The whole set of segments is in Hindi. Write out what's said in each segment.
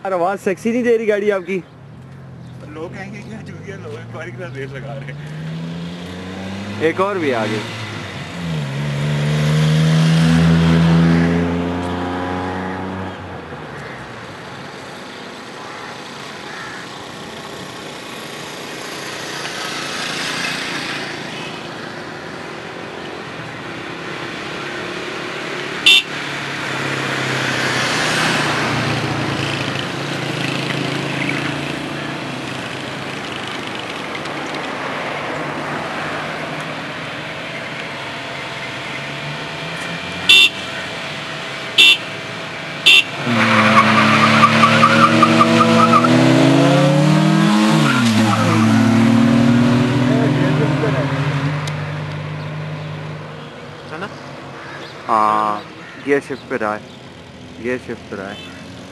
आवाज सेक्सी नहीं दे रही गाड़ी आपकी? लोग कहेंगे क्या चूतिया लोग हैं, बारी का रेस लगा रहे हैं। एक और भी आगे। हाँ, गियर शिफ्ट पे रहा है, गियर शिफ्ट पे रहा है।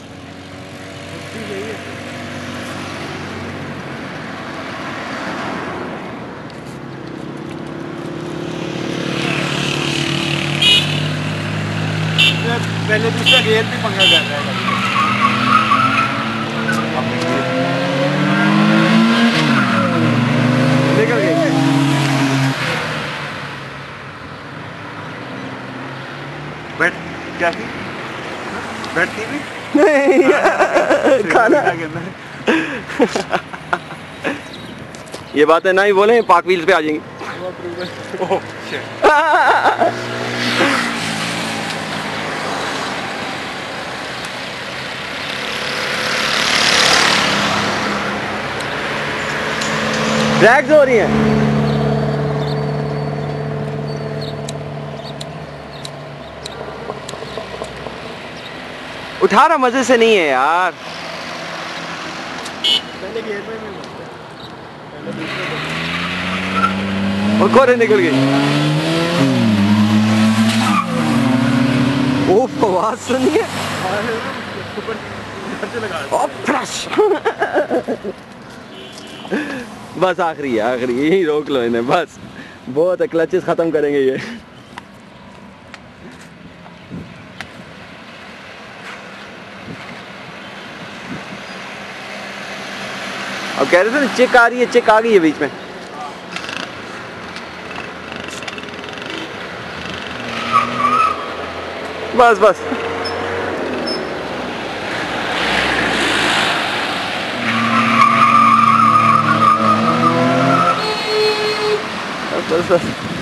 पहले दूसरा गियर भी पंगा कर रहा है। निकल गई। बैठ क्या थी? बैठती भी खाना। ये बातें ना ही बोले, पाक व्हील्स पे आ जाएंगी। ओह ड्रैग्स हो रही हैं। उठा रहा, मजे से नहीं है यार। पहले गियर में और कोरे निकल गई। ओह, आवाज सुनिए। बस आखिरी है, आखिरी, यही रोक लो इन्हें बस। बहुत है, क्लचेस खत्म करेंगे ये। अब कह रहे थे ना चिक आ रही है, चिक आ गई है बीच में। बस बस बस बस